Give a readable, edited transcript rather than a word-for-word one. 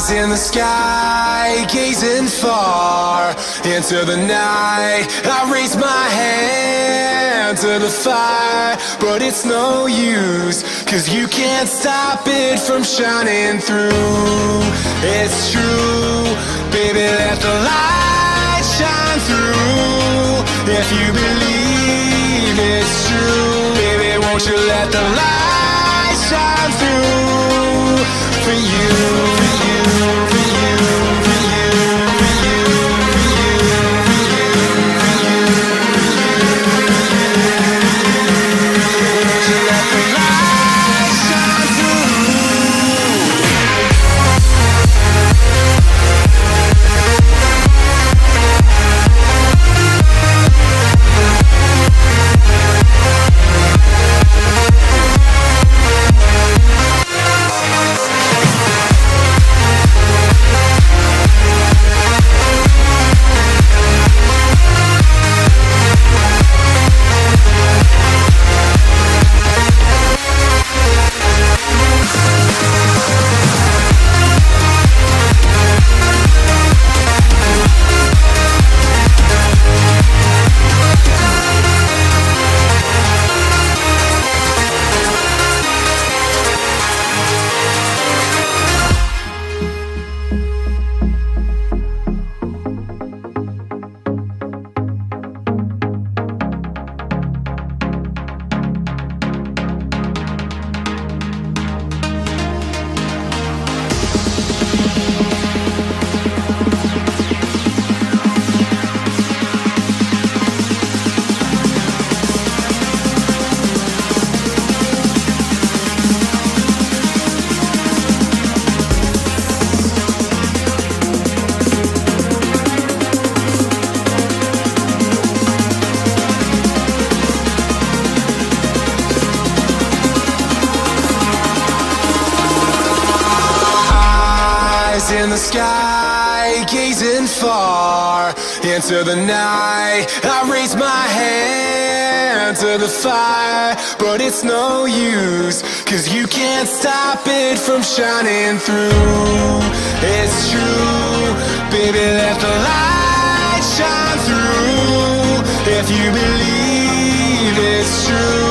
In the sky, gazing far into the night, I raise my hand to the fire, but it's no use, 'cause you can't stop it from shining through. It's true, baby, let the light shine through. If you believe it's true, baby, won't you let the light shine through for you, for you, for you, for you, for you, for you, for you, for you, won't you let the light shine through? In the sky, gazing far into the night, I raise my hand to the fire, but it's no use, 'cause you can't stop it from shining through. It's true, baby, let the light shine through. If you believe it's true,